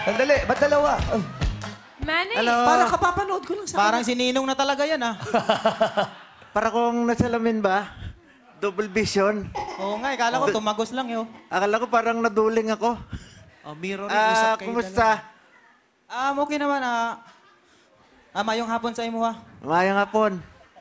Sandali, ba't dalawa? Oh. Manny. Para kapapanood ko lang sa Parang si Ninong na talaga yan, ah. Para kung nasalamin ba, double vision. Oo nga, kala ko tumagos lang, yo. Akala ko parang naduling ako. Oh, mirror, usap kayo Kumusta? Okay naman, mayong hapon sa imo, ha. Mayang hapon.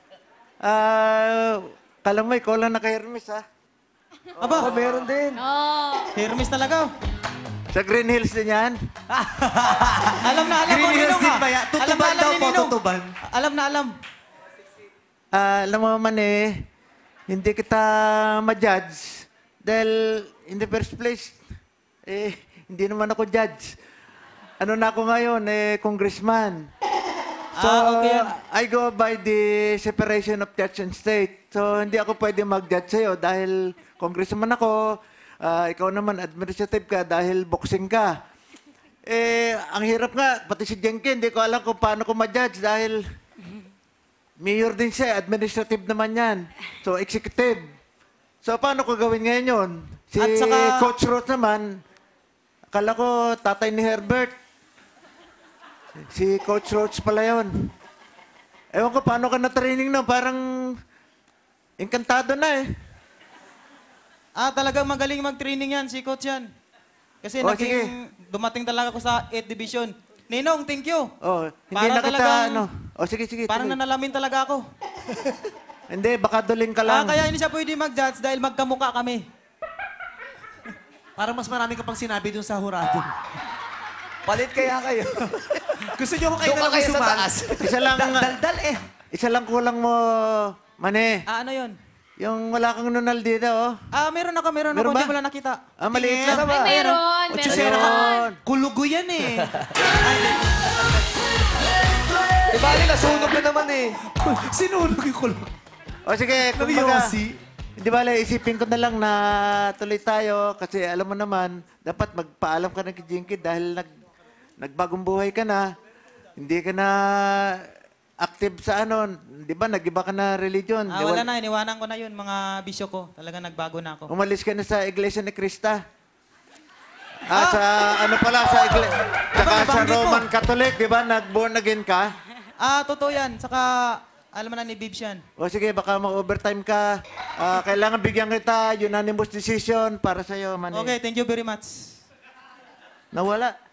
Kala mo, ikaw lang naka-Hermes, ha? Aba, Meron din. Hermes talaga. Sa Green Hills din yan? Alam na, alam Green ko, Hills Ninong, din ha. ba yan? Alam na, Tutuban alam daw ni po, Ninong. tutuban. Alam na, alam. Alam mo man hindi kita ma-judge dahil in the first place, hindi naman ako judge. Ano na ako ngayon, congressman. So, okay yan. I go by the separation of church and state. So, hindi ako pwede mag-judge sa'yo dahil congressman ako, ikaw naman administrative ka dahil boxing ka. Ang hirap nga, pati si Jenkin, hindi ko alam kung paano ko ma-judge dahil mayor din siya, administrative naman yan. So, executive. So, paano ko gawin ngayon yun? Si At saka- Coach Roth naman, akala ko tatay ni Herbert. Si Coach Roach pala yun. Ewan ko, paano ka na-training na? Parang inkantado na eh. Talagang magaling mag-training yan, si Coach yan. Kasi dumating talaga ako sa 8th Division. Ninong, thank you. Oh, hindi Para na kita, talagang- sige. Parang tuloy. nanalamin talaga ako. Hindi, baka duling ka lang. Kaya hindi siya pwede mag-judge dahil magkamukha kami. Para mas marami ka pang sinabi dun sa hurado. Palit kaya kayo. Gusto niyo ko kayo Doon na ka lang kayo sa isuman? taas. Isa lang, Daldal eh. isa lang kulang mo, Mane. Ano yun? Yung wala kang nunal dito, oh. Meron ako. Meron Hindi ba? mo lang nakita. Maliit Tingin. lang ba? Meron. Ochusera ka. Ayun. Kulugo yan eh. Di bali, nasunog na naman eh. Sinunog yung kulugo. O sige, kumbaga, Nabiyosi. hindi ba, isipin ko na lang na tuloy tayo kasi alam mo naman, dapat magpaalam ka na kay Jinky dahil nagbagong buhay ka na, hindi ka na active sa di ba, nag-iba ka na religion. Di Wala ba- na, iniwanan ko na yun, mga bisyo ko. Talaga nagbago na ako. Umalis ka na sa Iglesia ni Krista. Sa sa Iglesia, tsaka sa nabanggit mo. Roman Catholic, di ba, nag-born again ka? Totoo yan. Saka, alam mo na ni Bibs yan. O sige, baka mag-overtime ka. Kailangan bigyan kita unanimous decision para sa'yo, Manny. Okay, thank you very much. Nawala.